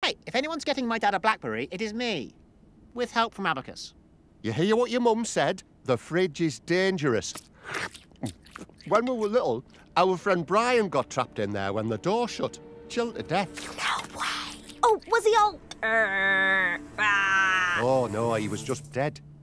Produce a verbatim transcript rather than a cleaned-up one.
right. If anyone's getting my dad a BlackBerry, it is me. With help from Abacus. You hear what your mum said? The fridge is dangerous. When we were little, our friend Brian got trapped in there when the door shut. Chilled to death. No way. Oh, was he all... Uh, ah. Oh, no, he was just dead.